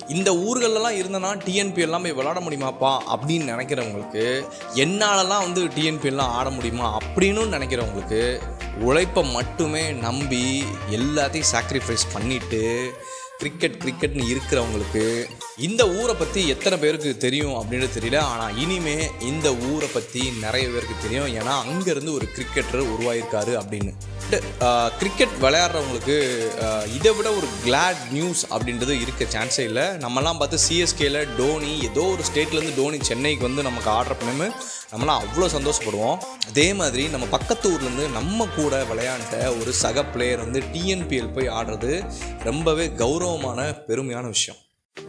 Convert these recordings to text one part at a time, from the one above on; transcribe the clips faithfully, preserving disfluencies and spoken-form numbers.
இந்த ஊர்களெல்லாம் இருந்தனா டிஎன்பிஎல் எல்லாம் போய் விளையாட முடியுமாப்பா அப்படின்னு நினைக்கிறவங்களுக்கு, என்னாலலாம் வந்து டிஎன்பிஎல்லாம் ஆட முடியுமா அப்படின்னு நினைக்கிறவங்களுக்கு, உழைப்பை மட்டுமே நம்பி எல்லாத்தையும் சாக்ரிஃபைஸ் பண்ணிவிட்டு கிரிக்கெட் கிரிக்கெட்னு இருக்கிறவங்களுக்கு இந்த ஊரை பற்றி எத்தனை பேருக்கு தெரியும் அப்படின்னு தெரியல. ஆனால் இனிமே இந்த ஊரை பற்றி நிறைய பேருக்கு தெரியும். ஏன்னா அங்கேருந்து ஒரு கிரிக்கெட்டர் உருவாயிருக்காரு அப்படின்னு. கிரிக்கெட் விளையாடுறவங்களுக்கு இதை விட ஒரு கிளாட் நியூஸ் அப்படின்றது இருக்க சான்ஸே இல்லை. நம்மலாம் பார்த்து சிஎஸ்கேல டோனி ஏதோ ஒரு ஸ்டேட்லேருந்து டோனி சென்னைக்கு வந்து நமக்கு ஆர்டர் பண்ணி நம்மளாம் அவ்வளோ சந்தோஷப்படுவோம். அதே மாதிரி நம்ம பக்கத்து ஊர்லேருந்து நம்ம கூட விளையாண்ட ஒரு சக பிளேயர் வந்து டிஎன்பிஎல் போய் ஆடுறது ரொம்பவே கௌரவமான பெருமையான விஷயம்.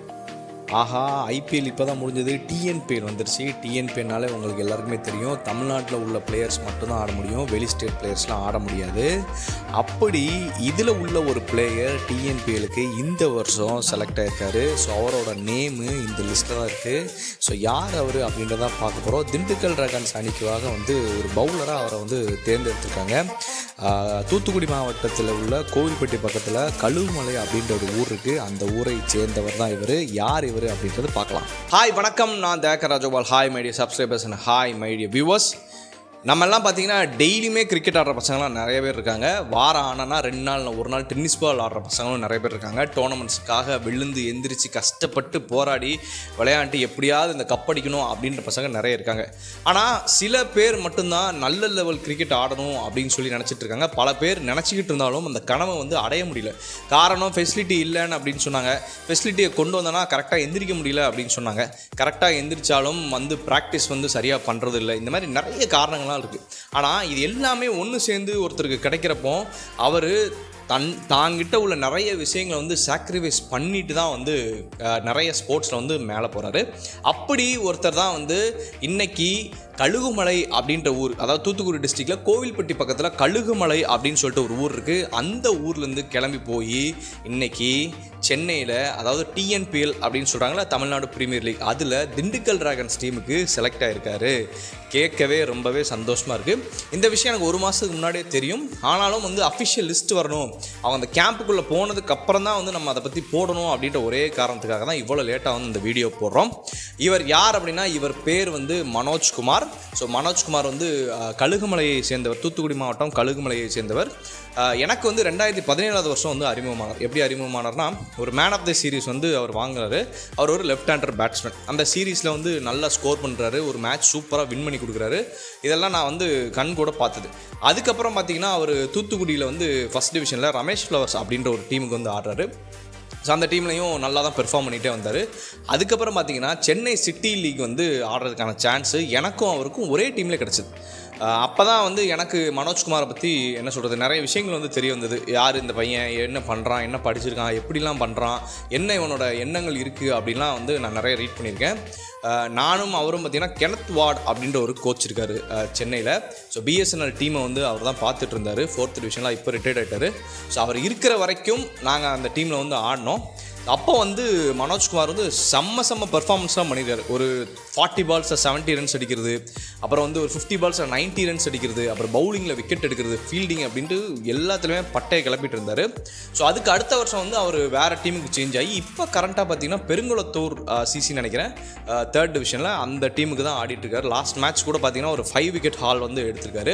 ஆஹா, ஐபிஎல் இப்போ தான் முடிஞ்சது, டிஎன்பிஎல் வந்துருச்சு. டிஎன்பிஎல்னாலே உங்களுக்கு எல்லாருக்குமே தெரியும், தமிழ்நாட்டில் உள்ள பிளேயர்ஸ் மட்டும்தான் ஆட முடியும், வெளி ஸ்டேட் பிளேயர்ஸ்லாம் ஆட முடியாது. அப்படி இதில் உள்ள ஒரு பிளேயர் டிஎன்பிஎலுக்கு இந்த வருஷம் செலக்ட் ஆகிருக்காரு. ஸோ அவரோட நேமு இந்த லிஸ்ட்டில் தான் இருக்குது. ஸோ யார் அவர் அப்படின்றதான் பார்க்க போகிறோம். திண்டுக்கல் டிராகன்ஸ் அணிக்காக வந்து ஒரு பவுலராக அவரை வந்து தேர்ந்தெடுத்திருக்காங்க. தூத்துக்குடி மாவட்டத்தில் உள்ள கோவில்பட்டி பக்கத்தில் கழுகுமலை அப்படின்ற ஒரு ஊர் இருக்குது. அந்த ஊரை சேர்ந்தவர் தான் இவர். யார் இவர் அப்படின்றது பார்க்கலாம். ஹாய் வணக்கம், நான் Dayakar Rajagopal. Hi my dear subscribers and hi my dear viewers. நம்மெல்லாம் பார்த்தீங்கன்னா டெய்லியுமே கிரிக்கெட் ஆடுற பசங்களாம் நிறைய பேர் இருக்காங்க. வாரம் ஆனால் ரெண்டு நாள் ஒரு நாள் டென்னிஸ் பால் ஆடுற பசங்களும் நிறைய பேர் இருக்காங்க. டோர்னமெண்ட்ஸுக்காக விழுந்து எந்திரிச்சு கஷ்டப்பட்டு போராடி விளையாண்டு எப்படியாவது இந்த கப்படிக்கணும் அப்படின்ற பசங்க நிறைய இருக்காங்க. ஆனால் சில பேர் மட்டும்தான் நல்ல லெவல் கிரிக்கெட் ஆடணும் அப்படின்னு சொல்லி நினச்சிட்டு இருக்காங்க. பல பேர் நினச்சிக்கிட்டு இருந்தாலும் அந்த கனவை வந்து அடைய முடியல. காரணம் ஃபெசிலிட்டி இல்லைன்னு அப்படின்னு சொன்னாங்க. ஃபெசிலிட்டியை கொண்டு வந்தோன்னா கரெக்டாக எந்திரிக்க முடியல அப்படின்னு சொன்னாங்க. கரெக்டாக எந்திரிச்சாலும் வந்து ப்ராக்டிஸ் வந்து சரியாக பண்ணுறது இல்லை. இந்த மாதிரி நிறைய காரணங்கள்லாம் இருக்குது. ஆனால் இது எல்லாமே ஒன்று சேர்ந்து ஒருத்தருக்கு கிடைக்கிறப்போ அவர் தன் தாங்கிட்ட உள்ள நிறைய விஷயங்களை வந்து சாக்ரிஃபைஸ் பண்ணிட்டு தான் வந்து நிறைய ஸ்போர்ட்ஸில் வந்து மேலே போகிறாரு. அப்படி ஒருத்தர் தான் வந்து இன்னைக்கு கழுகுமலை அப்படின்ற ஊர், அதாவது தூத்துக்குடி டிஸ்ட்ரிக்டில் கோவில்பட்டி பக்கத்தில் கழுகுமலை அப்படின்னு சொல்லிட்டு ஒரு ஊர் இருக்குது. அந்த ஊர்லேருந்து கிளம்பி போய் இன்னைக்கு சென்னையில், அதாவது டிஎன்பிஎல் அப்படின்னு சொல்கிறாங்களா, தமிழ்நாடு பிரீமியர் லீக், அதில் திண்டுக்கல் டிராகன்ஸ் டீமுக்கு செலக்ட் ஆகிருக்காரு. கேட்கவே ரொம்பவே சந்தோஷமாக இருக்குது. இந்த விஷயம் எனக்கு ஒரு மாதத்துக்கு முன்னாடியே தெரியும். ஆனாலும் வந்து அஃபிஷியல் லிஸ்ட் வரணும், அவங்க அந்த கேம்புக்குள்ளே போனதுக்கு அப்புறம் தான் வந்து நம்ம அதை பற்றி போடணும் அப்படின்ற ஒரே காரணத்துக்காக தான் இவ்வளோ லேட்டாக வந்து இந்த வீடியோ போடுறோம். இவர் யார் அப்படின்னா, இவர் பேர் வந்து மனோஜ்குமார். ஸோ மனோஜ்குமார் வந்து கழுகுமலையை சேர்ந்தவர், தூத்துக்குடி மாவட்டம் கழுகுமலையை சேர்ந்தவர். எனக்கு வந்து ரெண்டாயிரத்தி பதினேழாவது வருஷம் வந்து அறிமுகமானார். எப்படி அறிமுகமானார்னா, ஒரு மேன் ஆஃப் தி சீரீஸ் வந்து அவர் வாங்குறாரு. அவர் ஒரு லெஃப்ட் ஹேண்டர் பேட்ஸ்மேன். அந்த சீரீஸில் வந்து நல்லா ஸ்கோர் பண்ணுறாரு, ஒரு மேட்ச் சூப்பராக வின் பண்ணி கொடுக்குறாரு. இதெல்லாம் நான் வந்து கண் கூட பார்த்தது. அதுக்கப்புறம் பார்த்தீங்கன்னா அவர் தூத்துக்குடியில் வந்து ஃபஸ்ட் டிவிஷனில் ரமேஷ் ஃப்ளவர்ஸ் அப்படின்ற ஒரு டீமுக்கு வந்து ஆடுறாரு. ஸோ அந்த டீம்லையும் நல்லா தான் பெர்ஃபார்ம் பண்ணிகிட்டே வந்தார். அதுக்கப்புறம் பார்த்தீங்கன்னா சென்னை சிட்டி லீக் வந்து ஆடுறதுக்கான சான்ஸு எனக்கும் அவருக்கும் ஒரே டீம்லேயே கிடச்சிது. அப்போ தான் வந்து எனக்கு மனோஜ்குமாரை பற்றி என்ன சொல்கிறது, நிறைய விஷயங்கள் வந்து தெரிய வந்தது. யார் இந்த பையன், என்ன பண்ணுறான், என்ன படிச்சிருக்கான், எப்படிலாம் பண்ணுறான், என்ன இவனோட எண்ணங்கள் இருக்குது அப்படின்லாம் வந்து நான் நிறைய ரீட் பண்ணியிருக்கேன். நானும் அவரும் பார்த்திங்கன்னா கெனத் வார்ட் அப்படின்ற ஒரு கோச் இருக்கார் சென்னையில். ஸோ பிஎஸ்என்எல் டீமை வந்து அவர் தான் பார்த்துட்டு இருந்தார். ஃபோர்த் டிவிஷனில் இப்போ ரிட்டையர்ட் ஆகிட்டார். ஸோ அவர் இருக்கிற வரைக்கும் நாங்கள் அந்த டீமில் வந்து ஆடினோம். அப்போ வந்து மனோஜ்குமார் வந்து செம்ம செம்ம பெர்ஃபார்மன்ஸ்லாம் பண்ணியிருக்காரு. ஒரு ஃபார்ட்டி பால்ஸை செவன்ட்டி ரன்ஸ் அடிக்கிறது, அப்புறம் வந்து ஒரு ஃபிஃப்டி பால்ஸை நைன்ட்டி ரன்ஸ் அடிக்கிறது, அப்புறம் பவுலிங்கில் விக்கெட் எடுக்கிறது, ஃபீல்டிங் அப்படின்ட்டு எல்லாத்துலேயுமே பட்டையை கிளப்பிட்டு இருந்தார். ஸோ அதுக்கு அடுத்த வருஷம் வந்து அவர் வேறு டீமுக்கு சேஞ்ச் ஆகி இப்போ கரண்ட்டாக பார்த்தீங்கன்னா பெருங்குளத்தூர் சிசி நினைக்கிறேன் தேர்ட் டிவிஷனில் அந்த டீமுக்கு தான் ஆடிட்டுருக்காரு. லாஸ்ட் மேட்ச் கூட பார்த்தீங்கன்னா ஒரு ஃபைவ் விக்கெட் ஹால் வந்து எடுத்திருக்காரு.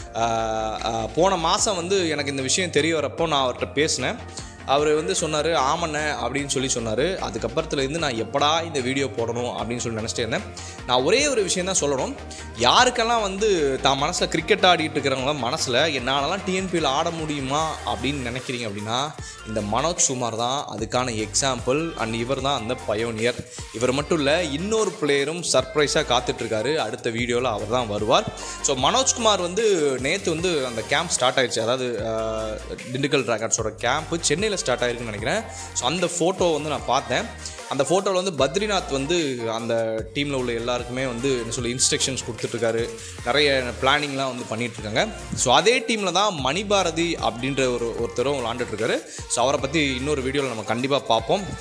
போன மாதம் வந்து எனக்கு இந்த விஷயம் தெரிய வரப்போ நான் அவர்கிட்ட பேசினேன். அவர் வந்து சொன்னார், ஆமண்ணே அப்படின்னு சொல்லி சொன்னார். அதுக்கப்புறத்துலேருந்து நான் எப்படா இந்த வீடியோ போடணும் அப்படின்னு சொல்லி நினச்சிட்டே இருந்தேன். நான் ஒரே ஒரு விஷயம் தான் சொல்லணும். யாருக்கெல்லாம் வந்து தான் மனசில் கிரிக்கெட் ஆடிட்டு இருக்கிறவங்க மனசில் என்னாலலாம் டிஎன்பிஎல் ஆட முடியுமா அப்படின்னு நினைக்கிறீங்க அப்படின்னா, இந்த மனோஜ்குமார் தான் அதுக்கான எக்ஸாம்பிள். அண்ட் இவர் தான் அந்த பயோனியர். இவர் மட்டும் இல்லை, இன்னொரு பிளேயரும் சர்ப்ரைஸாக காத்துட்ருக்காரு. அடுத்த வீடியோவில் அவர் தான் வருவார். ஸோ மனோஜ்குமார் வந்து நேற்று வந்து அந்த கேம்ப் ஸ்டார்ட் ஆகிடுச்சு. அதாவது திண்டுக்கல் டிராகன்ஸோட கேம்ப்பு சென்னையில் ஸ்டார்ட் ஆகிருக்குன்னு நினைக்கிறேன். ஸோ அந்த ஃபோட்டோ வந்து நான் பார்த்தேன். அந்த ஃபோட்டோவில் வந்து பத்ரிநாத் வந்து அந்த டீமில் உள்ள எல்லாருக்குமே வந்து என்ன சொல்லி இன்ஸ்ட்ரக்ஷன்ஸ் கொடுத்துட்ருக்காரு. நிறைய பிளானிங்லாம் வந்து பண்ணிகிட்ருக்காங்க. ஸோ அதே டீமில் தான் மணிபாரதி அப்படின்ற ஒரு ஒருத்தரும் விளாண்டுட்ருக்காரு. ஸோ அவரை பற்றி இன்னொரு வீடியோவில் நம்ம கண்டிப்பாக பார்ப்போம்.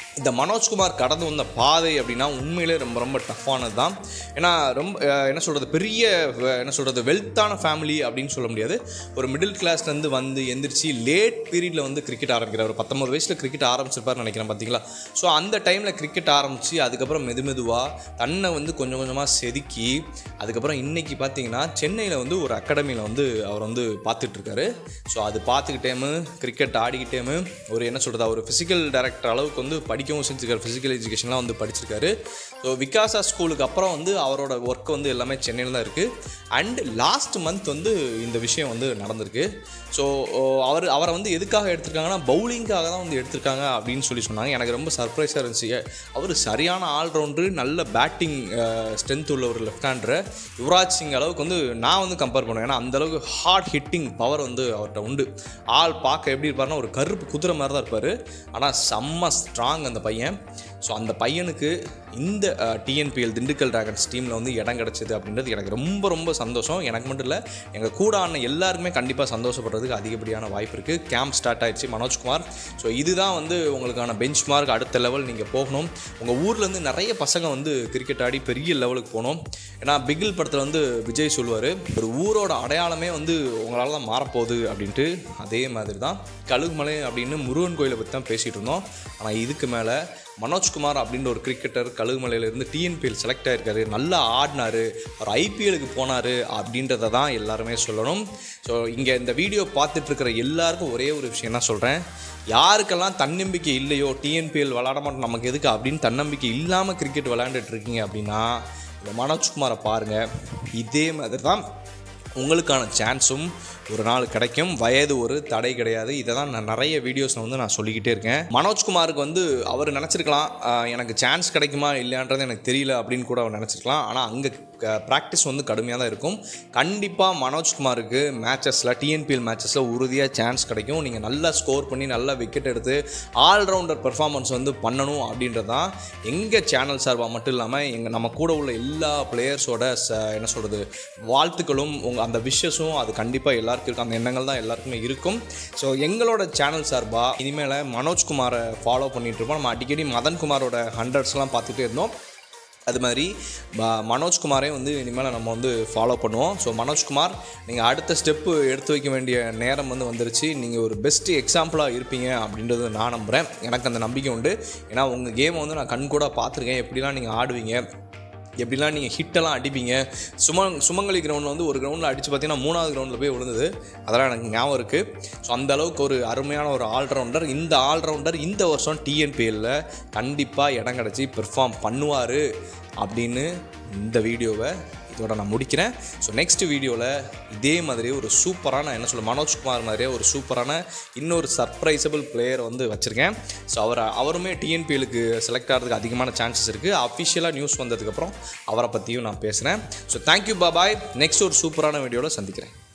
இந்த மனோஜ்குமார் கடந்து வந்த பாதை அப்படின்னா உண்மையிலே ரொம்ப ரொம்ப டஃப்பானது தான். ஏன்னா ரொம்ப என்ன சொல்கிறது, பெரிய என்ன சொல்கிறது வெல்த்தான ஃபேமிலி அப்படின்னு சொல்ல முடியாது. ஒரு மிடில் கிளாஸ்லேருந்து வந்து எந்திரிச்சு லேட் பீரியடில் வந்து கிரிக்கெட் ஆரம்பிக்கிறார். ஒரு பத்தொம்பது வயசில் கிரிக்கெட் ஆரம்பிச்சிருப்பார்னு நினைக்கிறேன் பார்த்தீங்களா. ஸோ அந்த டைமில் கிரிக்கெட் ஆரம்பித்து அதுக்கப்புறம் மெது மெதுவாக தன்னை வந்து கொஞ்சம் கொஞ்சமாக செதுக்கி அதுக்கப்புறம் இன்றைக்கி பார்த்தீங்கன்னா சென்னையில் வந்து ஒரு அகாடமியில் வந்து அவர் வந்து பார்த்துட்ருக்காரு. ஸோ அது பார்த்துக்கிட்டேமு கிரிக்கெட் ஆடிக்கிட்டேமு ஒரு என்ன சொல்கிறது ஒரு ஃபிசிக்கல் டைரக்டர் அளவுக்கு வந்து படிக்கவும் செஞ்சுருக்காரு. ஃபிசிக்கல் எஜுகேஷன்லாம் வந்து படிச்சிருக்காரு. ஸோ விகாசா ஸ்கூலுக்கு அப்புறம் வந்து அவரோட ஒர்க் வந்து எல்லாமே சென்னையில் தான் இருக்குது. அண்ட் லாஸ்ட் மந்த் வந்து இந்த விஷயம் வந்து நடந்திருக்கு. ஸோ அவர் அவரை வந்து எதுக்காக எடுத்திருக்காங்கன்னா பவுலிங்காக தான் வந்து எடுத்திருக்காங்க அப்படின்னு சொல்லி சொன்னாங்க. எனக்கு ரொம்ப சர்ப்ரைஸாக இருந்துச்சு. அவர் சரியான ஆல்ரவுண்டரு, நல்ல பேட்டிங் ஸ்ட்ரென்த் உள்ள ஒரு லெஃப்ட் ஹேண்டரு. யுவராஜ் சிங் அளவுக்கு வந்து நான் வந்து கம்பேர் பண்ணுவேன். ஏன்னா அந்தளவுக்கு ஹார்ட் ஹிட்டிங் பவர் வந்து அவர்கிட்ட உண்டு. ஆள் பார்க்க எப்படி இருப்பார்னா ஒரு கருப்பு குதிரை மாதிரி தான் இருப்பார். ஆனால் செம்ம ஸ்ட்ராங் அந்த பையன். ஸோ அந்த பையனுக்கு இந்த டிஎன்பிஎல் திண்டுக்கல் டிராகன்ஸ் டீமில் வந்து இடம் கிடச்சிது அப்படின்றது எனக்கு ரொம்ப ரொம்ப சந்தோஷம். எனக்கு மட்டும் இல்லை, எங்கள் கூட ஆன எல்லாருக்குமே கண்டிப்பாக சந்தோஷப்படுறதுக்கு அதிகப்படியான வாய்ப்பு இருக்குது. கேம்ப் ஸ்டார்ட் ஆகிடுச்சு மனோஜ்குமார். ஸோ இதுதான் வந்து உங்களுக்கான பெஞ்ச் மார்க். அடுத்த லெவல் நீங்கள் போகணும். உங்கள் ஊர்லேருந்து நிறைய பசங்க வந்து கிரிக்கெட் ஆடி பெரிய லெவலுக்கு போகணும். ஏன்னா பிகில் படத்தில் வந்து விஜய் சொல்லுவார், ஒரு ஊரோட அடையாளமே வந்து உங்களால் தான் மாறப்போகுது அப்படின்ட்டு. அதே மாதிரி தான் கழுகுமலை அப்படின்னு முருகன் கோயிலை பற்றி தான் பேசிகிட்டு இருந்தோம். ஆனால் இதுக்கு மேலே மனோஜ்குமார் அப்படின்ற ஒரு கிரிக்கெட்டர் கழுகுமலையிலேருந்து டிஎன்பிஎல் செலக்ட் ஆகிருக்காரு, நல்லா ஆடினார், அவர் ஐபிஎலுக்கு போனார் அப்படின்றத தான் எல்லாருமே சொல்லணும். ஸோ இங்கே இந்த வீடியோ பார்த்துட்ருக்கிற எல்லாருக்கும் ஒரே ஒரு விஷயம் தான் சொல்கிறேன். யாருக்கெல்லாம் தன்னம்பிக்கை இல்லையோ டிஎன்பிஎல் விளாட மாட்டோம் நமக்கு எதுக்கு அப்படின்னு தன்னம்பிக்கை இல்லாமல் கிரிக்கெட் விளையாண்டுட்டு இருக்கீங்க அப்படின்னா இந்த மனோஜ்குமாரை பாருங்கள். இதே மாதிரி தான் உங்களுக்கான சான்ஸும் ஒரு நாள் கிடைக்கும். வயது ஒரு தடை கிடையாது. இதை தான் நான் நிறைய வீடியோஸில் வந்து நான் சொல்லிக்கிட்டே இருக்கேன். மனோஜ்குமாருக்கு வந்து அவர் நினச்சிருக்கலாம் எனக்கு சான்ஸ் கிடைக்குமா இல்லையான்றது எனக்கு தெரியல அப்படின்னு கூட அவர் நினச்சிருக்கலாம். ஆனால் அங்கே ப்ராக்டிஸ் வந்து கடுமையாக தான் இருக்கும். கண்டிப்பாக மனோஜ்குமாருக்கு மேட்சஸில் டிஎன்பிஎல் மேட்சஸில் உறுதியாக சான்ஸ் கிடைக்கும். நீங்கள் நல்லா ஸ்கோர் பண்ணி நல்லா விக்கெட் எடுத்து ஆல்ரவுண்டர் பெர்ஃபார்மன்ஸ் வந்து பண்ணணும் அப்படின்றது தான் எங்கள் சேனல் சார்பாக மட்டும் இல்லாமல் எங்கள் நம்ம கூட உள்ள எல்லா பிளேயர்ஸோட ச என்ன சொல்கிறது வாழ்த்துக்களும் உங்கள் அந்த விஷஸும் அது கண்டிப்பாக எல்லாருக்கும் இருக்கும். அந்த எண்ணங்கள் தான் எல்லாருக்குமே இருக்கும். ஸோ எங்களோட சேனல் சார்பாக இனிமேல் மனோஜ்குமாரை ஃபாலோ பண்ணிகிட்டு இருப்போம். நம்ம அடிக்கடி மதன்குமாரோட ஹண்ட்ரட்ஸ்லாம் பார்த்துட்டே இருந்தோம். அது மாதிரி மனோஜ்குமாரே வந்து இனிமேல் நம்ம வந்து ஃபாலோ பண்ணுவோம். ஸோ மனோஜ்குமார், நீங்கள் அடுத்த ஸ்டெப்பு எடுத்து வைக்க வேண்டிய நேரம் வந்து வந்துருச்சு. நீங்கள் ஒரு பெஸ்ட்டு எக்ஸாம்பிளாக இருப்பீங்க அப்படின்றது நான் நம்புகிறேன். எனக்கு அந்த நம்பிக்கை உண்டு. ஏன்னா உங்கள் கேமை வந்து நான் கண் கூட பார்த்துருக்கேன். எப்படிலாம் நீங்கள் ஆடுவீங்க, எப்படிலாம் நீங்கள் ஹிட்டெல்லாம் அடிப்பீங்க. சுமங் சுமங்கலி கிரவுண்டில் வந்து ஒரு கிரவுண்டில் அடித்து பார்த்தீங்கன்னா மூணாவது கிரவுண்டில் போய் விழுந்தது. அதெல்லாம் எனக்கு ஞாபகம் இருக்குது. ஸோ அந்த அளவுக்கு ஒரு அருமையான ஒரு ஆல்ரவுண்டர். இந்த ஆல்ரவுண்டர் இந்த வருஷம் டிஎன்பிஎல்ல கண்டிப்பாக இடம் கிடச்சி பெர்ஃபார்ம் பண்ணுவார் அப்படின்னு இந்த வீடியோவை இதோட நான் முடிக்கிறேன். ஸோ நெக்ஸ்ட் வீடியோவில் இதே மாதிரி ஒரு சூப்பரான என்ன சொல்ல மனோஜ்குமார் மாதிரியே ஒரு சூப்பரான இன்னொரு சர்ப்ரைசபிள் பிளேயரை வந்து வச்சுருக்கேன். ஸோ அவர் அவருமே டிஎன்பிஎலுக்கு செலக்ட் ஆகிறதுக்கு அதிகமான சான்சஸ் இருக்குது. அஃபிஷியலாக நியூஸ் வந்ததுக்கப்புறம் அவரை பற்றியும் நான் பேசுகிறேன். So thank you பாபாய். நெக்ஸ்ட் ஒரு சூப்பரான வீடியோவில் சந்திக்கிறேன்.